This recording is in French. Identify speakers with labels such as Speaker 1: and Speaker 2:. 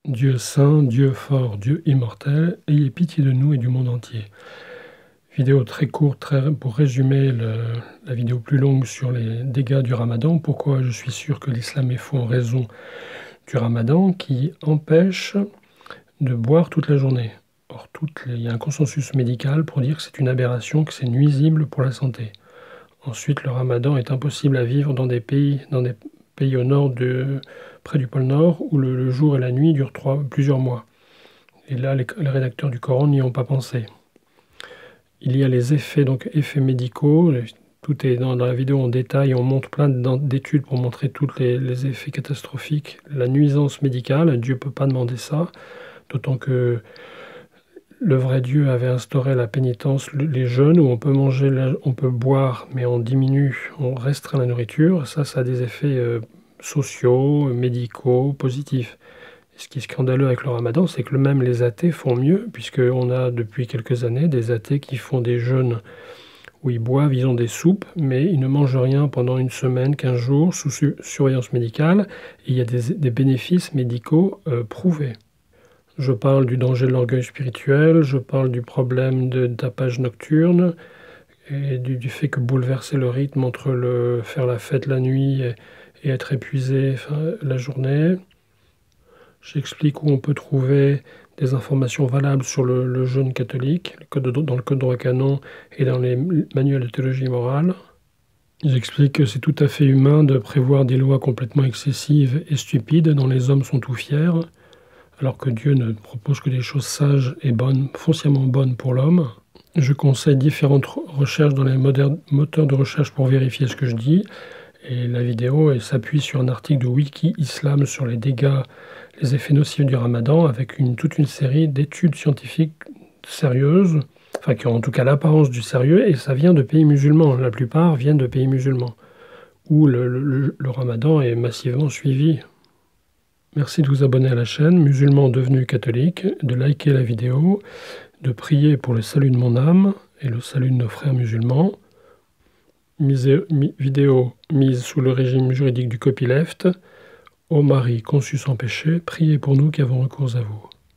Speaker 1: Dieu saint, Dieu fort, Dieu immortel, ayez pitié de nous et du monde entier. Vidéo très courte pour résumer la vidéo plus longue sur les dégâts du ramadan. Pourquoi je suis sûr que l'islam est faux en raison du ramadan qui empêche de boire toute la journée. Or, il y a un consensus médical pour dire que c'est une aberration, que c'est nuisible pour la santé. Ensuite, le ramadan est impossible à vivre dans des pays au nord, près du pôle Nord, où le jour et la nuit durent plusieurs mois. Et là, les rédacteurs du Coran n'y ont pas pensé. Il y a les effets, donc effets médicaux. Tout est dans la vidéo en détail. On montre plein d'études pour montrer tous les effets catastrophiques. La nuisance médicale, Dieu ne peut pas demander ça. D'autant que le vrai Dieu avait instauré la pénitence, les jeûnes, où on peut manger, on peut boire, mais on diminue, on restreint la nourriture. Ça a des effets sociaux, médicaux, positifs. Et ce qui est scandaleux avec le ramadan, c'est que même les athées font mieux, puisqu'on a depuis quelques années des athées qui font des jeûnes où ils boivent, ils ont des soupes, mais ils ne mangent rien pendant une semaine, 15 jours, sous surveillance médicale. Et il y a des bénéfices médicaux prouvés. Je parle du danger de l'orgueil spirituel, je parle du problème de tapage nocturne, et du fait que bouleverser le rythme entre faire la fête la nuit et être épuisé la journée. J'explique où on peut trouver des informations valables sur le jeûne catholique, dans le code droit canon et dans les manuels de théologie morale. J'explique que c'est tout à fait humain de prévoir des lois complètement excessives et stupides dont les hommes sont tout fiers, alors que Dieu ne propose que des choses sages et bonnes, foncièrement bonnes pour l'homme. Je conseille différentes recherches dans les moteurs de recherche pour vérifier ce que je dis. Et la vidéo s'appuie sur un article de Wiki Islam sur les dégâts, les effets nocifs du ramadan, avec toute une série d'études scientifiques sérieuses, enfin qui ont en tout cas l'apparence du sérieux, et ça vient de pays musulmans. La plupart viennent de pays musulmans, où le ramadan est massivement suivi. Merci de vous abonner à la chaîne Musulmans devenus catholiques, de liker la vidéo, de prier pour le salut de mon âme et le salut de nos frères musulmans. Vidéo mise sous le régime juridique du copyleft. Ô Marie conçue sans péché, priez pour nous qui avons recours à vous.